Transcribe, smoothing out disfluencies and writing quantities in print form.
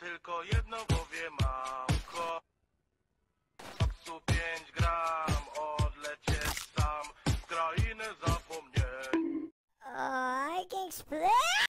tylko jedno w głowie mam. Koksu 5 gram, odlecieć sam z krainy zapomnień. O, I can explain.